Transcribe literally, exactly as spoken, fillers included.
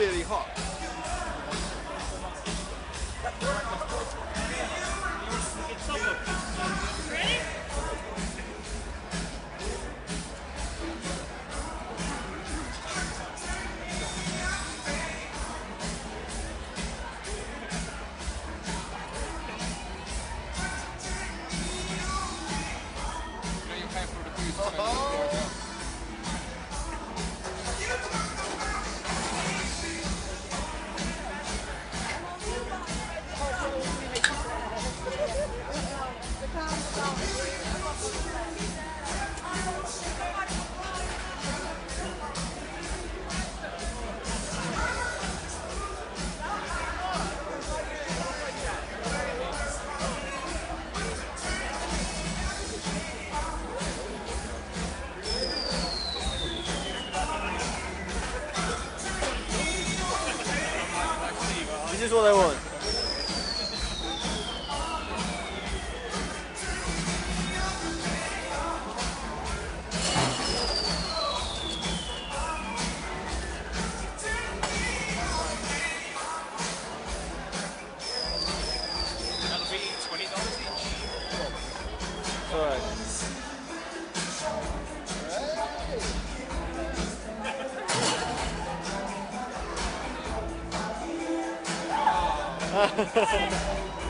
really hot. This is what I want. That'll be twenty dollars each. Alright. Ha ha ha.